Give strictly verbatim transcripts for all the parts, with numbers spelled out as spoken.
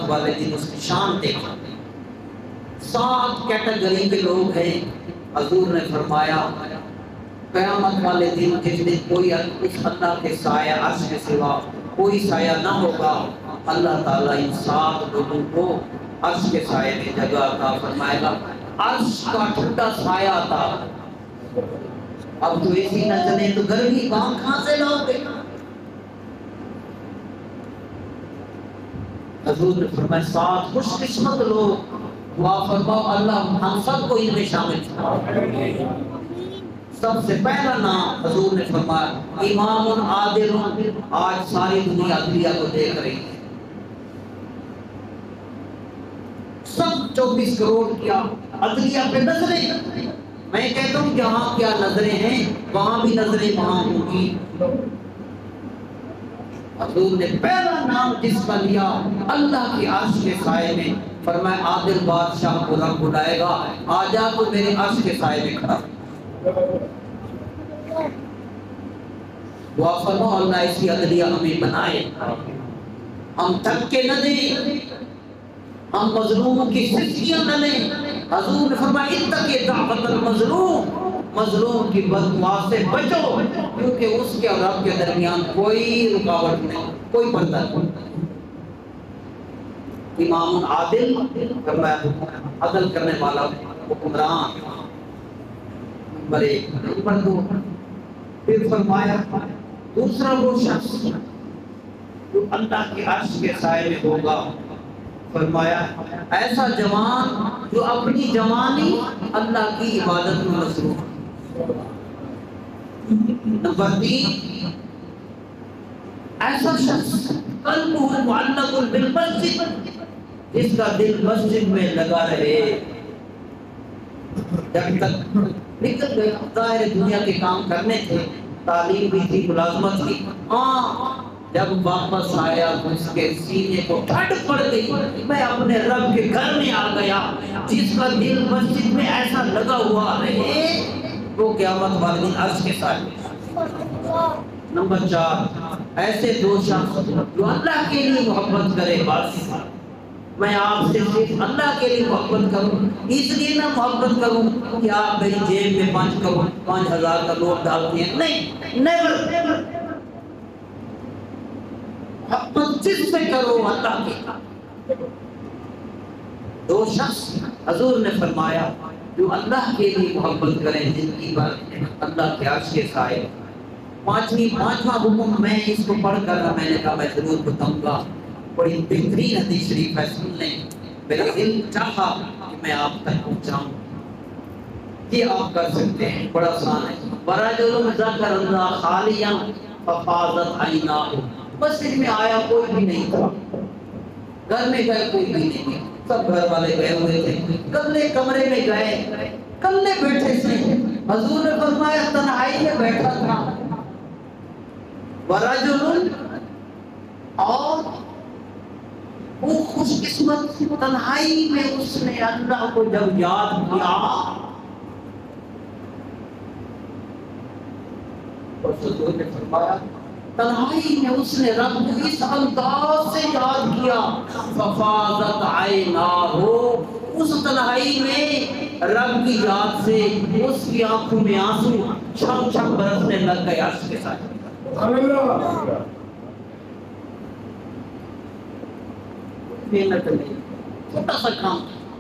والے دن اس کی شان دیکھا۔ سات کیٹیگری کے لوگ ہیں۔ حضور نے فرمایا قیامت والے دن جس دن کوئی اس اللہ کے سایہ عرش کے سوا کوئی سایہ نہ ہوگا، اللہ تعالیٰ ان سات لوگوں کو عرش کے سائے میں جگہ عطا فرمائے گا۔ عرش کا ٹھنڈا سایہ تھا، اب تو اسی نہ چلے تو گرمی کہاں کہاں سے لاؤ گے؟ حضور نے فرمایا سات خوش قسمت لوگ، دعا فرماؤ اللہ ہم سب کو ان میں شامل فرمائے۔ سب سے پہلا نام حضور نے فرمایا امام عادل۔ آج ساری دنیا عدلیہ کو دیکھ رہی ہے، سب چوبیس کروڑ کیا عدلیہ پہ نظریں۔ میں کہتا ہوں جہاں کیا نظریں ہیں وہاں بھی نظریں وہاں ہوں گی۔ حضور نے پہلا نام جس کا لیا اللہ کی عرش کے سائے میں، فرمایا عادل بادشاہ کو رب بلائے گا، آ جا تو میرے عرش کے سائے میں کھڑا۔ دعا فرماؤ اللہ ایسی عدلیہ ہمیں بنائے، ہم تھک کے نہ دیں، ہم مظلوموں کی سرخیاں نہ لیں۔ حضور نے فرمایا اتقی دعوت المظلوم، مظلوم کی بددعا سے بچو، کیونکہ اس کے اور رب کے درمیان کوئی رکاوٹ نہیں، کوئی پردہ نہیں۔ امام عادل فرمایا عدل کرنے والا حکمران، نمبر ایک۔ نمبر دو پھر فرمایا دوسرا وہ شخص جو اللہ کے عرش کے سائے میں ہوگا، فرمایا ایسا جوان جو اپنی جوانی اللہ کی عبادت میں مصروف۔ نمبر تین ایسا شخص قلبہ معلق بالمسجد، جس کا دل مسجد میں لگا رہے، جب تک نکل گئے ظاہر دنیا کے کام کرنے تھے، تعلیم بھی تھی، ملازمت تھی، ہاں جب واپس آیا تو اس کے سینے کو ٹھنڈ پڑ گئی، میں اپنے رب کے گھر میں آ گیا۔ جس کا دل مسجد میں ایسا لگا ہوا رہے وہ قیامت والے دن عرش کے ساتھ۔ نمبر چار ایسے دو شخص جو اللہ کے لیے محبت کرے، بس میں آپ سے صرف اللہ کے لیے محبت کروں، اس لیے نہ محبت کروں کہ آپ میری جیب میں پانچ کروڑ پانچ ہزار کا نوٹ ڈالتے ہیں، نہیں، نیور۔ محبت جس سے کرو اللہ کی۔ دو شخص حضور نے فرمایا جو اللہ کے لیے محبت کریں زندگی بھر اللہ کے عرش کے سائے۔ پانچویں پانچواں حکم میں اس کو پڑھ کر میں نے کہا میں ضرور بتاؤں گا، بڑی بہترین حدیث شریف ہے، سن لیں، میرا دل چاہا کہ میں آپ تک پہنچاؤں۔ یہ آپ کر سکتے ہیں، بڑا آسان ہے۔ وَرَجُلٌ ذَكَرَ اللَّهَ خَالِيًا فَفَاضَتْ عَيْنَاهُ۔ مسجد میں آیا کوئی بھی نہیں تھا، گھر میں گئے کوئی بھی نہیں تھا، سب گھر والے گئے ہوئے تھے، کلے کمرے میں گئے، کلے بیٹھے تھے۔ حضور نے فرمایا تنہائی میں بیٹھا تھا۔ وَرَجُلٌ، اور وہ خوش قسمت تنہائی میں اس نے اللہ کو جب یاد کیا، اور حضور نے فرمایا تنہائی میں اس نے رب کو اس انداز سے یاد کیا، ففاضت عیناہ، اس تنہائی میں رب کی یاد سے اس کی آنکھوں میں آنسو چھم چھم برسنے لگ گئے عرش کے ساتھ۔ محنت نہیں، چھوٹا سا کام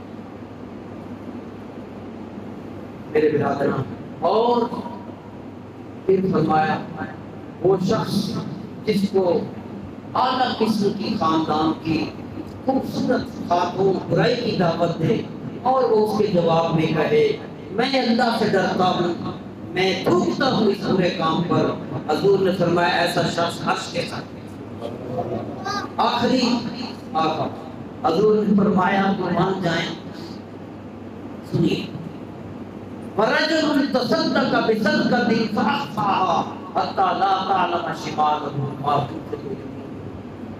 میرے برادران۔ اور پھر فرمایا وہ شخص جس کو اعلیٰ قسم کی خاندان کی خوبصورت خاتون برائی کی دعوت دے اور وہ اس کے جواب میں کہے میں اللہ سے ڈرتا ہوں، میں تھوکتا ہوں اس برے کام پر، حضور نے فرمایا ایسا شخص عرش کے ساتھ۔ آخری آقا حضور نے فرمایا تو مان جائیں، سنیے، وَرَجُلٌ تَصَدَّقَ بِصَدْقَةٍ فَأَخْفَاهَا حَتَّى لَا تَعْلَمَ شِمَالُهُ مَا تُنفِقُ يَمِينُهُ۔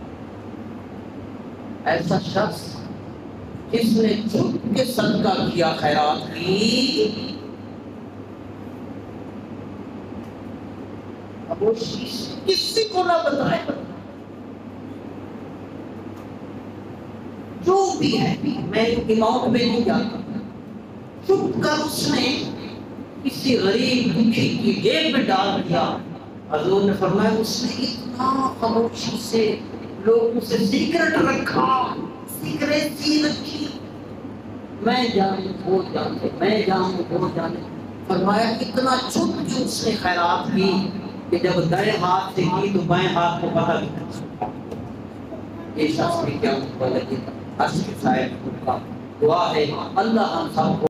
ایسا شخص جس نے چھپ کے صدقہ کیا، خیرات کی، اب وہ کسی کو نہ بتائے، بھی ہے، میں امامت میں نہیں جاتا، چھپ کر اس نے کسی غریب دکھی کی جیب میں ڈال دیا۔ حضور نے فرمایا اس نے اتنا خاموشی سے لوگوں سے سیکرٹ رکھا، سیکریسی رکھی، میں جانوں وہ جانے، میں جانوں وہ جانے۔ فرمایا اتنا چھپ کے اس نے خیرات کی کہ جب دائیں ہاتھ سے کی تو بائیں ہاتھ کو پتہ نہیں۔ یہ شخص بھی کیا مطلب ہے؟ عرش کے سائے میں دعا ہے اللہ ہم سب کو